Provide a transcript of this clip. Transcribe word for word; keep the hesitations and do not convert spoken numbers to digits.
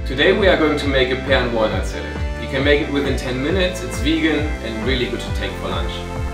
Today we are going to make a pear and walnut salad. You can make it within ten minutes, it's vegan and really good to take for lunch.